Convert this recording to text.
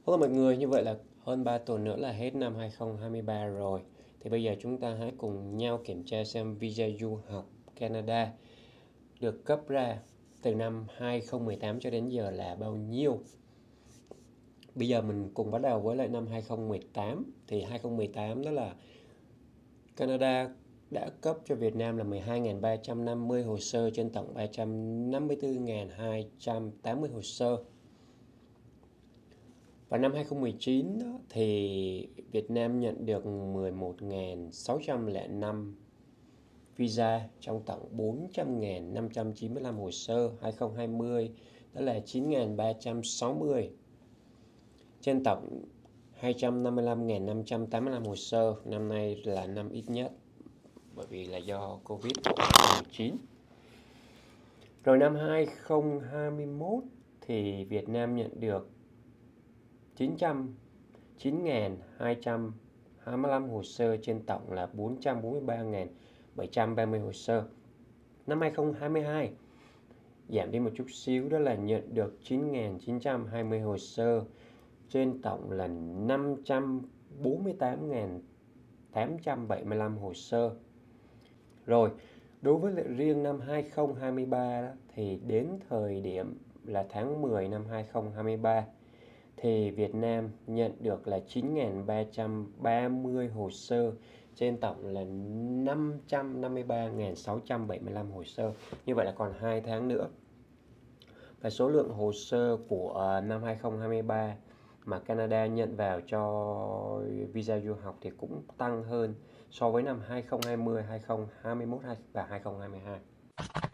Hello mọi người, như vậy là hơn 3 tuần nữa là hết năm 2023 rồi. Thì bây giờ chúng ta hãy cùng nhau kiểm tra xem visa du học Canada được cấp ra từ năm 2018 cho đến giờ là bao nhiêu. Bây giờ mình cùng bắt đầu với lại năm 2018. Thì 2018 đó là Canada đã cấp cho Việt Nam là 12.350 hồ sơ trên tổng 354.280 hồ sơ. Và năm 2019 đó, thì Việt Nam nhận được 11.605 visa trong tổng 400.595 hồ sơ. 2020 đó là 9.360 trên tổng 255.585 hồ sơ. Năm nay là năm ít nhất bởi vì là do Covid-19. Rồi năm 2021 thì Việt Nam nhận được 9.225 hồ sơ trên tổng là 443.730 hồ sơ. Năm 2022 giảm đi một chút xíu, đó là nhận được 9.920 hồ sơ trên tổng là 548.875 hồ sơ. Rồi, đối với lại riêng năm 2023 đó, thì đến thời điểm là tháng 10 năm 2023 thì Việt Nam nhận được là 9.330 hồ sơ trên tổng là 553.675 hồ sơ. Như vậy là còn 2 tháng nữa. Và số lượng hồ sơ của năm 2023 mà Canada nhận vào cho visa du học thì cũng tăng hơn so với năm 2020, 2021 và 2022.